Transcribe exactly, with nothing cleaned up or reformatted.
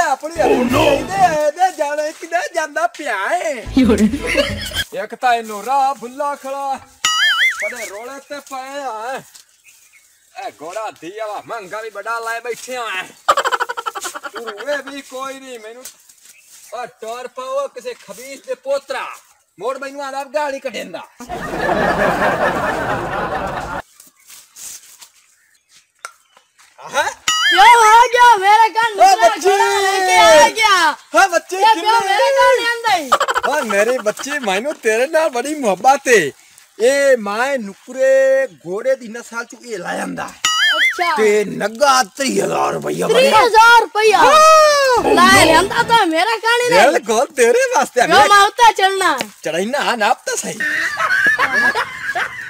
अपनी दे दे जाने किने जांदा पिया है एक ता इनो राह भुल्ला खड़ा बड़े रोले ते पाए है ए घोड़ा दिया महंगा भी बड़ा लाए बैठे हैं रुए भी कोई नहीं मैनू आ टोर पाओ किसे खबीस दे पोतरा मोड़ मैनू आदा गाड़ी कढेंदा हां क्यों आ गया मेरे कान लेके आ गया हां बच्चे क्यों मेरे कान अंदर हां मेरे बच्चे मैनू तेरे नाल बड़ी मोहब्बत है ए माए नुकरे घोड़े दी नस्ल चू ए लायंदा अच्छा ते नगा तीस हजार रुपया तीस हजार रुपया लाए लेंदा तो मेरा कान ही नहीं बिल्कुल तेरे वास्ते मैं माउता चलना चढ़ाई ना नाप तो सही